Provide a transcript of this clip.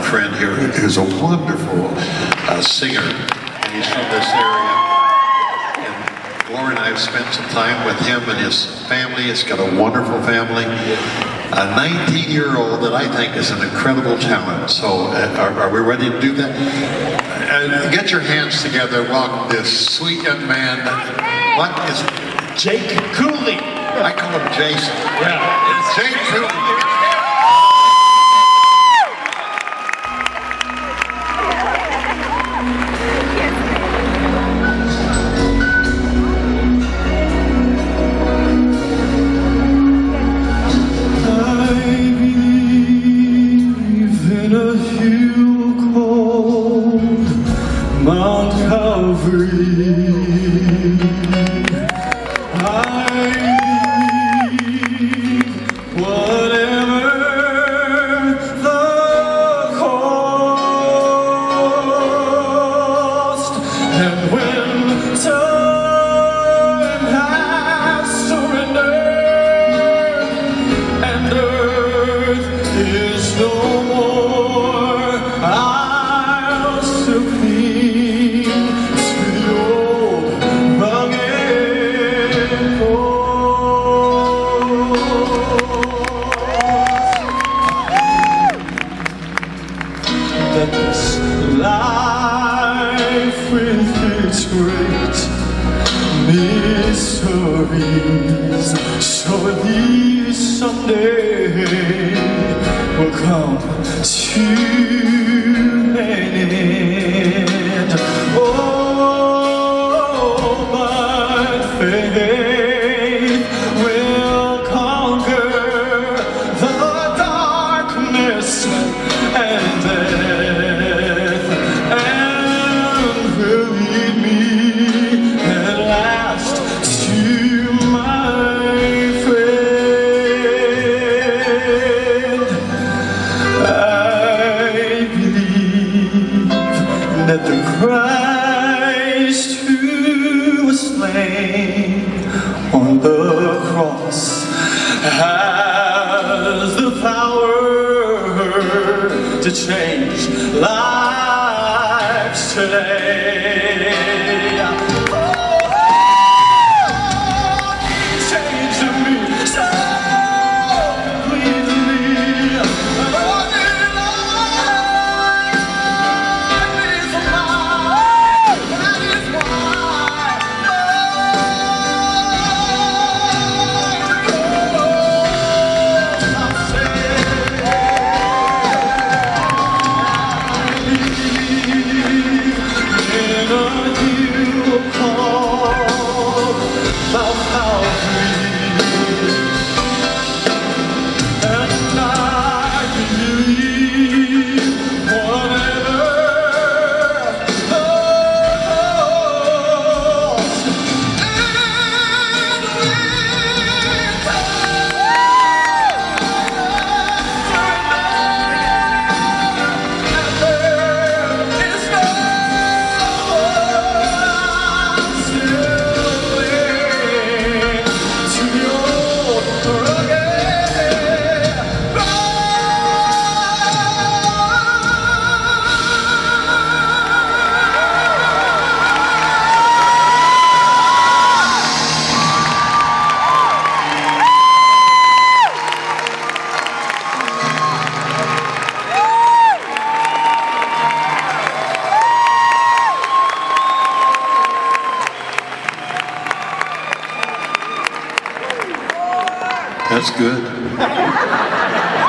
friend here who's a wonderful singer, and he's from this area. And Gloria and I have spent some time with him and his family. He's got a wonderful family. A 19-year-old that I think is an incredible talent. So are we ready to do that? Get your hands together, welcome this sweet young man. What is it? Jake Cowley. I call him Jason. Yeah. Jake Cowley. Mount Calvary, I believe whatever the cost, and when time has surrendered and earth is no more, I'll still cling to the old rugged cross. That this life with its great mysteries surely someday will come to an end. Oh, but faith will conquer the darkness and death, and will lead me at last to my friend. I believe that the Christ who was slain on the cross has the power to change lives today. That's good.